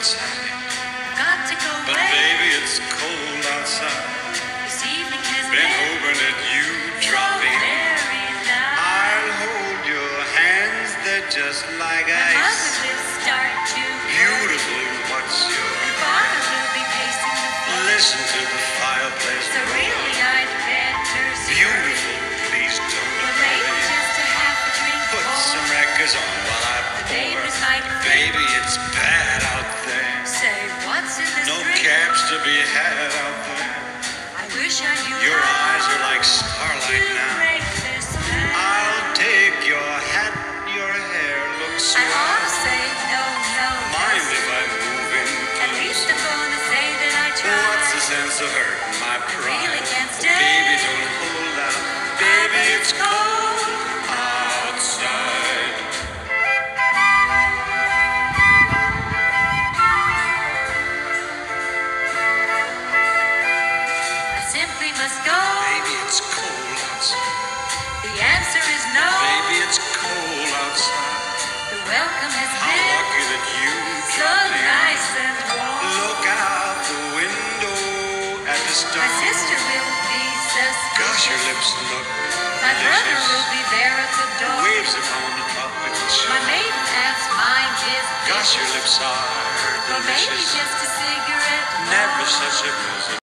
inside. Got to go But away. baby, it's cold outside. This evening has Been hoping that you'd drop in. very nice. I'll hold your hands, they're just like My mother ice. will start to Beautiful, what's your Father will be pacing the floor. Listen to the fireplace So roar. really I'd better Beautiful, please don't Well, maybe hurry. just a half a drink Put more. some records on while I The pour. neighbors might Baby, it's bad out there. say, what's in this No drink? cabs to be had out there. I wish I knew Your how eyes are like to starlight now. break this spell. I'll take your hat, your hair looks I ought swell. to say no, no. Mind if I move in At least close? I'm gonna say that I tried. What's the sense of hurting my pride? really can't Oh, stay. baby, don't hold out. Baby, it's cold outside. I simply must go. Baby, it's cold outside. The answer is no. Baby, it's cold outside. The welcome has How been lucky that you so dropped in. nice and warm. Look out the window at the My stars. sister will be suspicious. Gosh, your lips look My brother delicious. will be there at the door. Waves upon the tropical My shore. maiden aunt's mind is Gosh, your lips are Or maybe delicious. just a cigarette. Never such a